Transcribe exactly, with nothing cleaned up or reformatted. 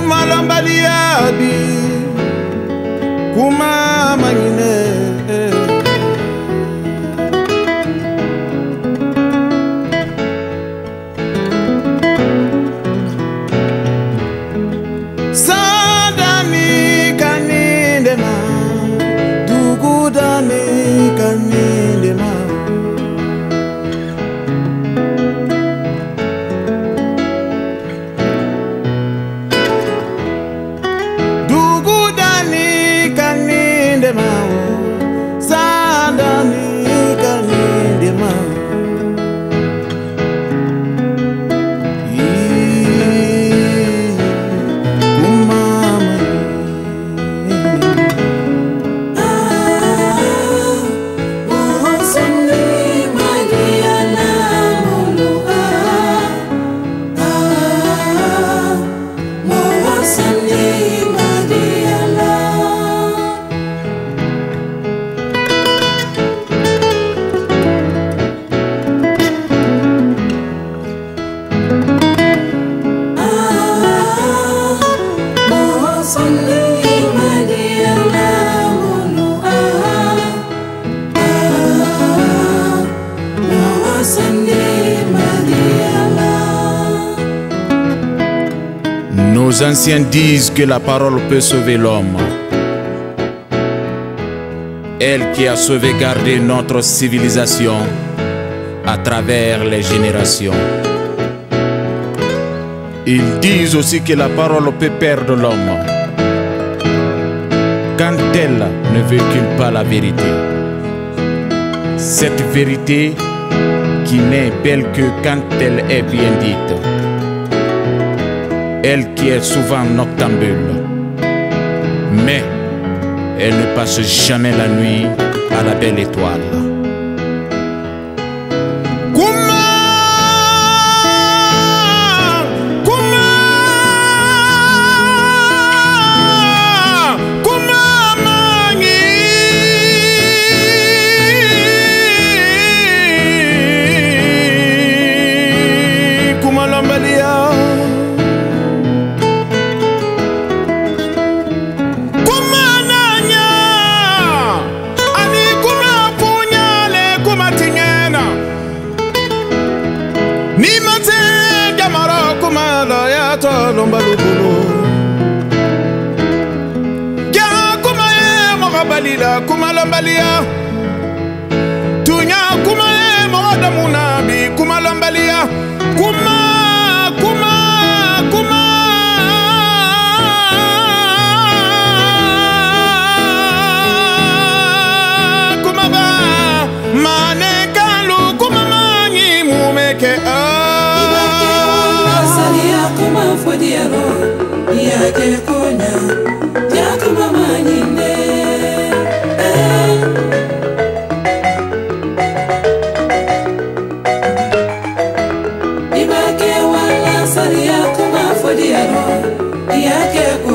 Kumalambaliabi Kuma mangine Sadani kanindema Dugudani kanindema Nos anciens disent que la parole peut sauver l'homme. Elle qui a sauvegardé notre civilisation à travers les générations. Ils disent aussi que la parole peut perdre l'homme quand elle ne véhicule pas la vérité. Cette vérité qui n'est belle que quand elle est bien dite. Elle qui est souvent noctambule, mais elle ne passe jamais la nuit à la belle étoile. Lombalukulu Kya kuma ye moga balila kuma lombalia Tunya kuma ye moga damunabi kuma lombalia Kuma kuma kuma Kuma ba mane kalu kuma manyi mumeke Fodiero, yake konya, yake mama nyinde. Ibake wala sari yake ma fodiero, yake konya.